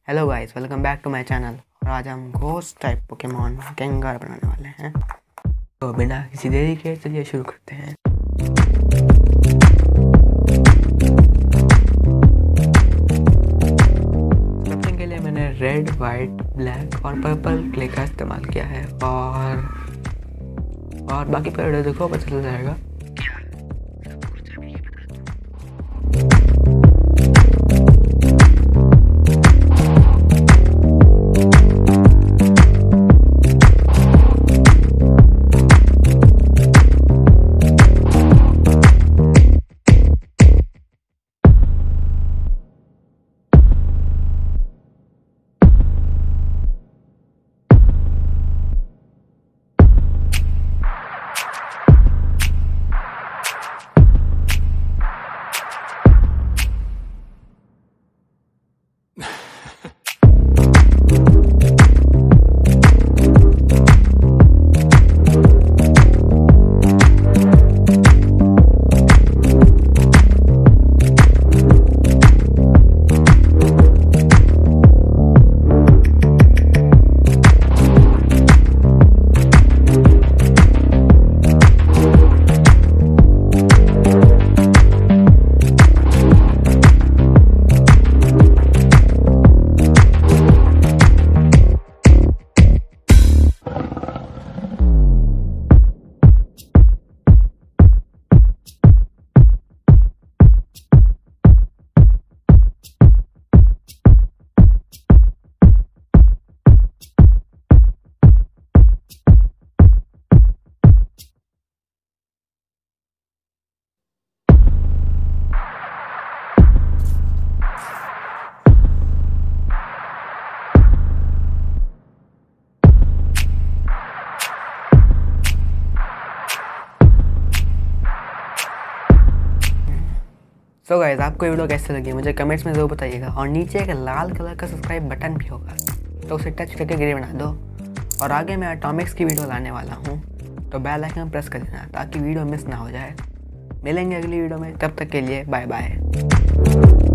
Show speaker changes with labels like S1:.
S1: Hello guys, welcome back to my channel. और आज हम घोस्ट टाइप पोकेमॉन गेंगार बनाने वाले हैं। तो बिना किसी देरी के चलिए शुरू करते हैं। स्क्रैपिंग के लिए मैंने रेड, वाइट, ब्लैक और पर्पल क्ले का इस्तेमाल किया है और बाकी पर देखो पता चल जाएगा। तो गाइस, आपको वीडियो कैसे लगी मुझे कमेंट्स में ज़रूर बताइएगा। और नीचे एक लाल कलर का सब्सक्राइब बटन भी होगा, तो उसे टच करके ग्रे बना दो। और आगे मैं एटॉमिक्स की वीडियो लाने वाला हूँ, तो बेल आइकन प्रेस कर देना ताकि वीडियो मिस ना हो जाए। मिलेंगे अगली वीडियो में, तब तक के लिए बाय बाय।